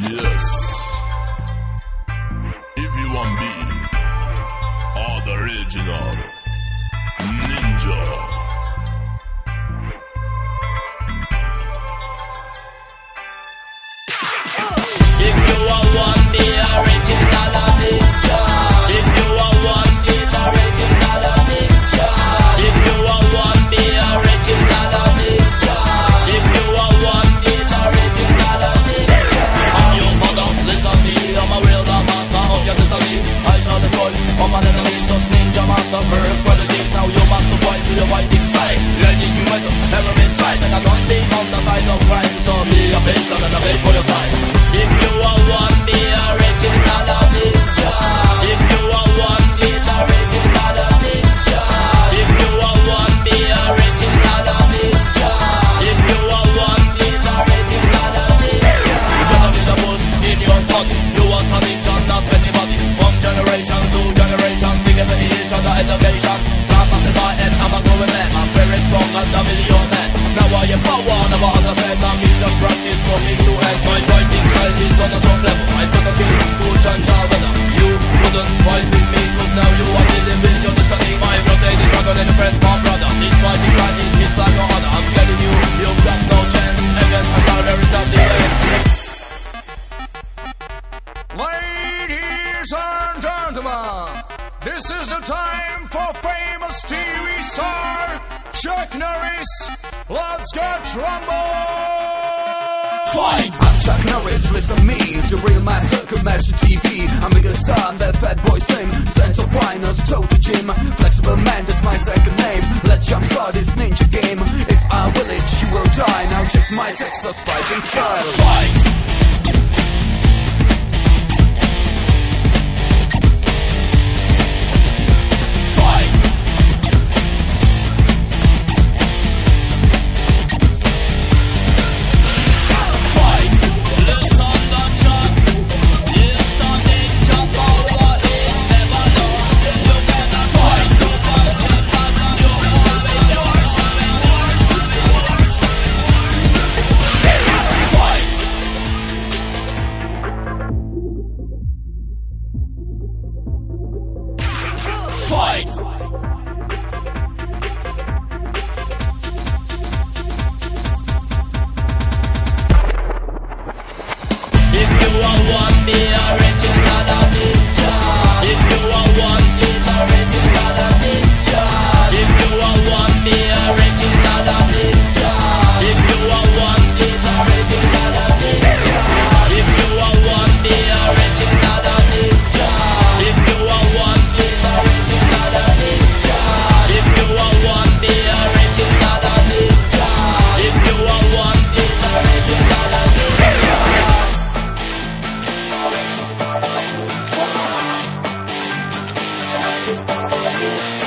Yes. If you want me, or the original ninja. If you are one, the original ninja. If you are one, the original ninja. If you are one, the original ninja. If you are one, the original ninja. I'm your father, listen me. I'm a real master of your destiny. I shall destroy all my enemies. Just ninja master first quality. Now you must avoid to your fighting style. Learning you might ever inside, and I'm not being on the side of crime. So be a patient and a wait for your time. If you are one, the original ninja. If you are one, the original ninja. If you are one, the original ninja. If you are one, the original ninja. You gotta be the most in your body. You are a ninja, not anybody. From generation to generation, we give each other elevation. Not passing by and I'm a growing man. My spirit strong as a million men. Now I am power, never understand. I'm just practice from me to end. My fighting style is on the top level. I got the skills to change our weather. You wouldn't fight with me, cause now you are dealing with your destiny. My rotating dragon and friends, my brother. This fighting style is his like no other. I'm telling you, you've got no chance. Against my style, there is nothing else. Ladies and gentlemen, this is the time for famous TV star Chuck Norris. Let's get rumble! Fight! I'm Chuck Norris, listen me. The real man, circle match TV. I'm a good star, I'm that fat boy same. Scent of rhinos, toe to gym. Flexible man, that's my second name. Let's jump start this ninja game. If I will it, you will die. Now check my Texas fighting style. Fight! Fight! If you are one, the original ninja. If you are one, the original ninja. If you are one, the original ninja. If you are one, the original ninja. If you are one, the original ninja. If you are one, the original ninja. If you are one, the original ninja. If you are one, the original ninja. Original ninja.